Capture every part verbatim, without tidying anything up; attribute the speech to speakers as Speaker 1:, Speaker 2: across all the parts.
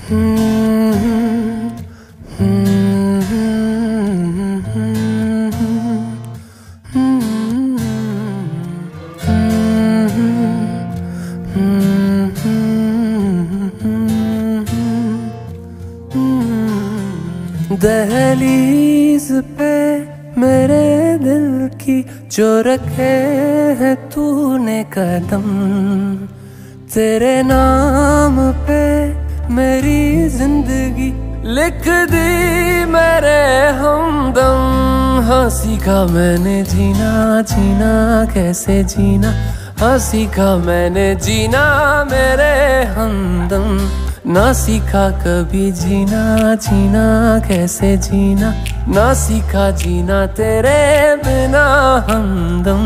Speaker 1: दहलीज पे मेरे दिल की जो रखे है तूने कदम, तेरे नाम पे मेरी जिंदगी लिख दी मेरे हमदम। हाँ सीखा मैंने जीना जीना कैसे जीना, हाँ सीखा मैंने जीना मेरे हमदम। ना सीखा कभी जीना जीना कैसे जीना, ना सीखा जीना तेरे बिना हमदम।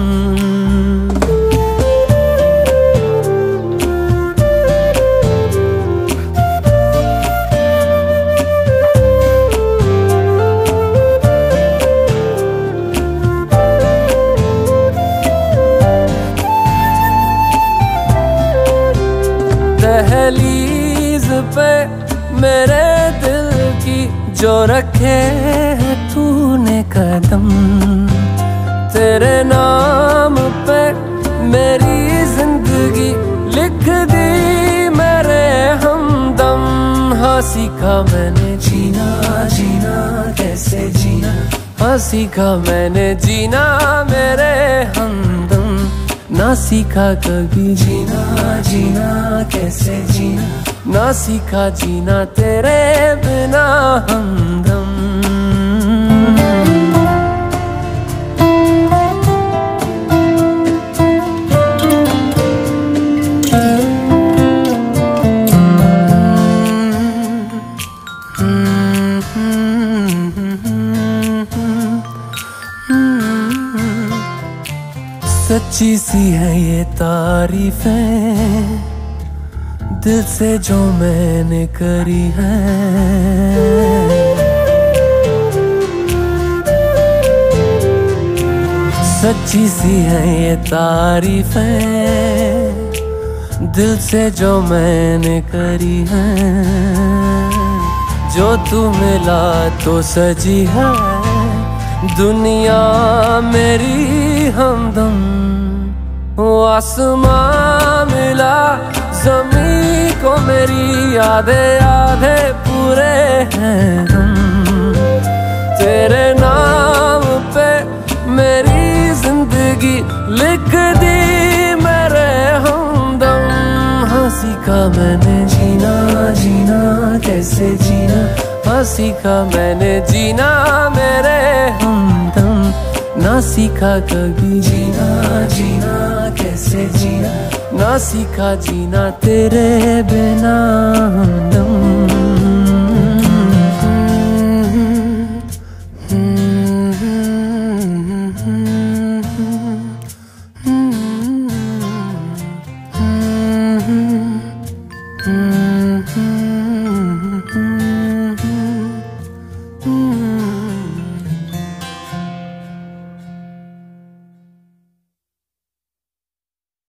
Speaker 1: दहलीज पे मेरे दिल की जो रखे है तूने कदम, तेरे नाम पे मेरी जिंदगी लिख दी मेरे हमदम। हाँ सीखा मैंने जीना जीना कैसे जीना, हाँ सीखा मैंने जीना मेरे हमदम। ना सीखा कभी जीना जीना कैसे जीना, ना सीखा जीना तेरे बिना हमदम। सच्ची सी है ये तारीफें दिल से जो मैंने करी है, सच्ची सी है ये तारीफें दिल से जो मैंने करी है। जो तू मिला तो सजी है दुनिया मेरी हमदम। वो आसमां मिला ज़मीं को मेरी आधे आधे पूरे हैं हम। तेरे नाम पे मेरी जिंदगी लिख दी मेरे हमदम। हाँ सीखा मैंने जीना जीना कैसे जीना, हाँ सीखा मैंने जीना मेरे हमदम। ना सीखा कभी जीना जीना कैसे जीना, ना सीखा जीना तेरे बिना हमदम।